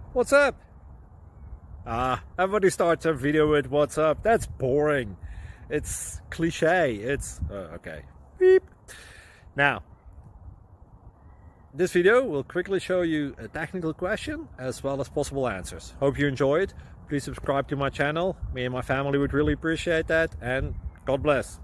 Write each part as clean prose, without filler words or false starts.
What's up? Everybody starts a video with what's up. That's boring. It's cliche. It's okay. Beep. Now, this video will quickly show you a technical question as well as possible answers. Hope you enjoy it. Please subscribe to my channel. Me and my family would really appreciate that, and God bless.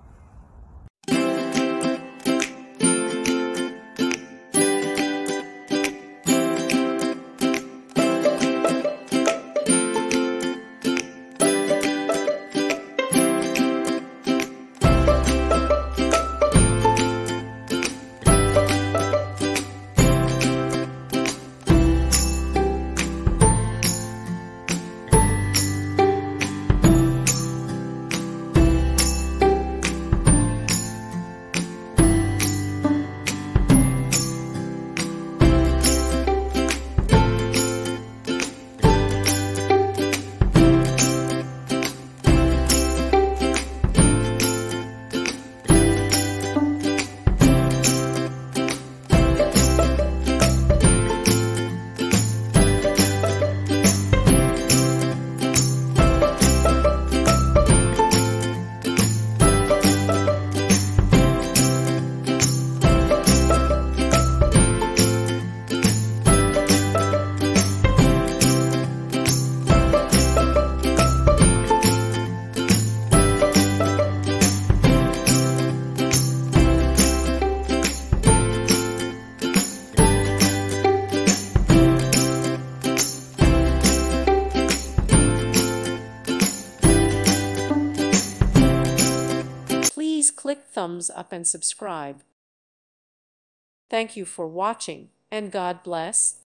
Please click thumbs up and subscribe. Thank you for watching, and God bless.